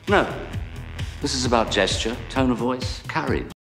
No. This is about gesture, tone of voice, courage.